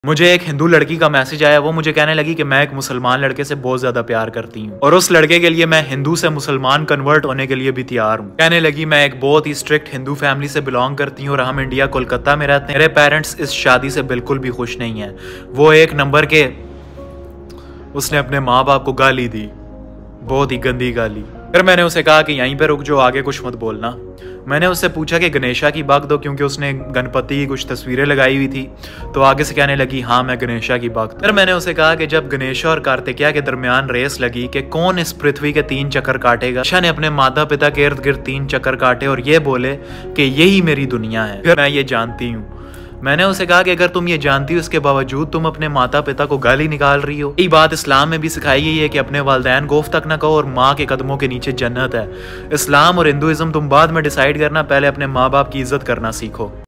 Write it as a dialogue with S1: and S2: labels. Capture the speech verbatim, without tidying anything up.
S1: मुझे एक हिंदू लड़की का मैसेज आया। वो मुझे कहने लगी कि मैं एक मुसलमान लड़के से बहुत ज्यादा प्यार करती हूँ और उस लड़के के लिए मैं हिंदू से मुसलमान कन्वर्ट होने के लिए भी तैयार हूँ। कहने लगी मैं एक बहुत ही स्ट्रिक्ट हिंदू फैमिली से बिलोंग करती हूँ और हम इंडिया कोलकाता में रहते हैं। मेरे पेरेंट्स इस शादी से बिल्कुल भी खुश नहीं है। वो एक नंबर के उसने अपने माँ बाप को गाली दी, बहुत ही गंदी गाली। फिर मैंने उसे कहा कि यहीं पे रुक जाओ, आगे कुछ मत बोलना। मैंने उससे पूछा कि गणेशा की बाग दो, क्योंकि उसने गणपति की कुछ तस्वीरें लगाई हुई थी। तो आगे से कहने लगी हाँ मैं गणेशा की बाग। फिर मैंने उसे कहा कि जब गणेशा और कार्तिकेया के दरमियान रेस लगी कि कौन इस पृथ्वी के तीन चक्कर काटेगा, गणेशा ने अपने माता पिता के इर्द गिर्द तीन चक्कर काटे और ये बोले कि यही मेरी दुनिया है। फिर मैं ये जानती हूँ। मैंने उसे कहा कि अगर तुम ये जानती हो इसके बावजूद तुम अपने माता पिता को गाली निकाल रही हो। यही बात इस्लाम में भी सिखाई गई है कि अपने वालिदैन को उफ तक ना कहो और माँ के कदमों के नीचे जन्नत है। इस्लाम और हिंदुइज्म तुम बाद में डिसाइड करना, पहले अपने माँ बाप की इज्जत करना सीखो।